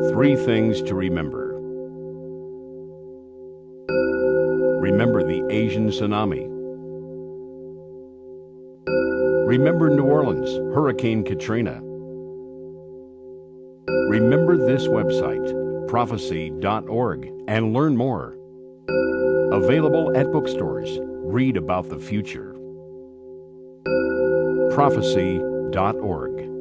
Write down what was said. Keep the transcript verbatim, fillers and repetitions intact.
Three things to remember. Remember the Asian tsunami. Remember New Orleans, Hurricane Katrina. Remember this website, prophecy dot org, and learn more. Available at bookstores. Read about the future. prophecy dot org